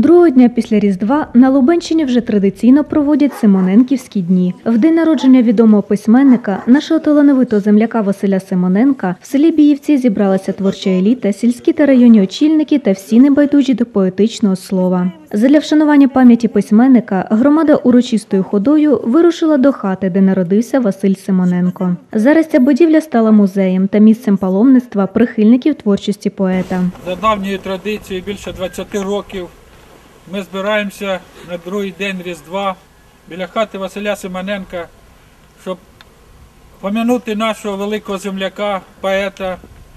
Другого дня після Різдва на Лубенщині вже традиційно проводять Симоненківські дні. В день народження відомого письменника, нашого талановитого земляка Василя Симоненка, в селі Біївці зібралася творча еліта, сільські та районні очільники та всі небайдужі до поетичного слова. Задля вшанування пам'яті письменника громада урочистою ходою вирушила до хати, де народився Василь Симоненко. Зараз ця будівля стала музеєм та місцем паломництва прихильників творчості поета. За давньою традицією більше 20 років ми збираємося на другий день Різдва біля хати Василя Симоненка, щоб пом'янути нашого великого земляка, поета,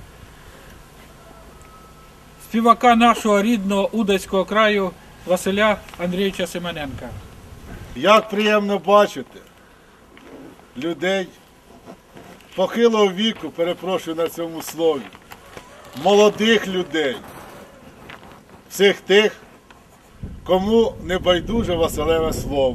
співака нашого рідного Удацького краю Василя Андрійовича Симоненка. Як приємно бачити людей похилого віку, перепрошую на цьому слові, молодих людей, всіх тих, кому не байдуже Василеве слово.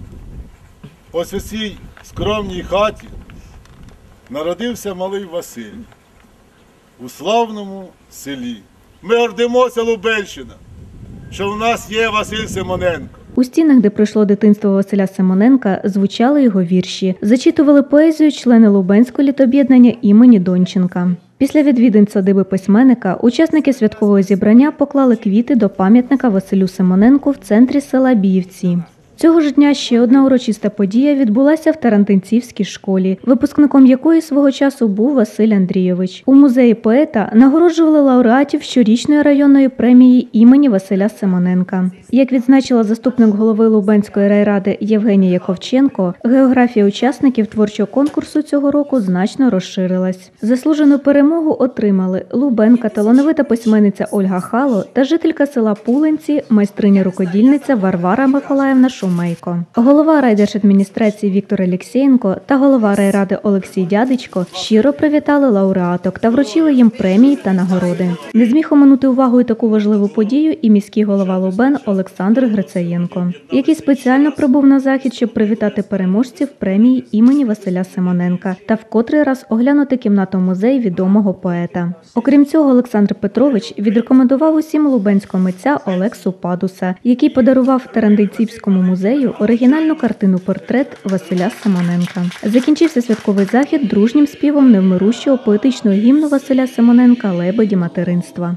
Ось у цій скромній хаті народився малий Василь у славному селі. Ми гордимося, Лубенщина, що в нас є Василь Симоненко. У стінах, де пройшло дитинство Василя Симоненка, звучали його вірші. Зачитували поезію члени Лубенського літоб'єднання імені Донченка. Після відвідин садиби письменника учасники святкового зібрання поклали квіти до пам'ятника Василю Симоненку в центрі села Біївці. Цього ж дня ще одна урочиста подія відбулася в Тарантинцівській школі, випускником якої свого часу був Василь Андрійович. У музеї поета нагороджували лауреатів щорічної районної премії імені Василя Симоненка. Як відзначила заступник голови Лубенської райради Євгенія Яковченко, географія учасників творчого конкурсу цього року значно розширилась. Заслужену перемогу отримали лубенка, талановита письменниця Ольга Хало та жителька села Пулинці, майстриня-рукодільниця Варвара Миколаївна Шумейко. Голова райдержадміністрації Віктор Алєксєєнко та голова райради Олексій Дядечко щиро привітали лауреаток та вручили їм премії та нагороди. Не зміг оминути увагою таку важливу подію і міський голова Лубен Олександр Грицаєнко, який спеціально прибув на захід, щоб привітати переможців премії імені Василя Симоненка та вкотрий раз оглянути кімнату-музей відомого поета. Окрім цього, Олександр Петрович відрекомендував усім лубенського митця Олексу Падуса, який подарував Тарантинцівському музею оригінальну картину-портрет Василя Симоненка. Закінчився святковий захід дружнім співом невмирущого поетичного гімну Василя Симоненка «Лебеді материнства».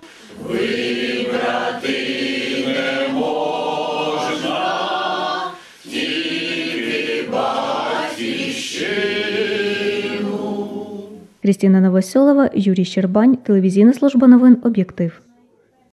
Крістіна Новосьолова, Юрій Щербань, телевізійна служба новин «Об'єктив».